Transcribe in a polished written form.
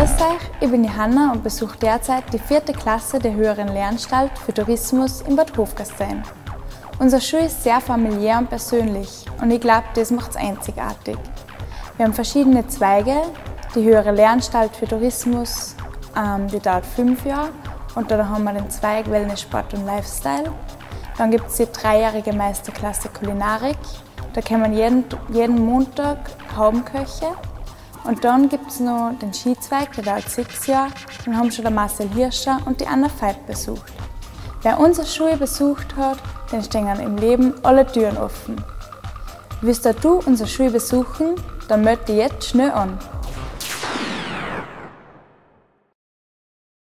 Grüß euch, ich bin Johanna und besuche derzeit die 4. Klasse der Höheren Lehranstalt für Tourismus in Bad Hofgastein. Unsere Schule ist sehr familiär und persönlich und ich glaube, das macht es einzigartig. Wir haben verschiedene Zweige. Die Höhere Lehranstalt für Tourismus, die dauert 5 Jahre, und dann haben wir den Zweig Wellness, Sport und Lifestyle. Dann gibt es die 3-jährige Meisterklasse Kulinarik. Da kommen jeden Montag Haubenköche. Und dann gibt es noch den Skizweig, der dauert 6 Jahre. Dann haben schon der Marcel Hirscher und die Anna Veit besucht. Wer unsere Schule besucht hat, den stehen im Leben alle Türen offen. Willst du unsere Schule besuchen, dann melde dich jetzt schnell an.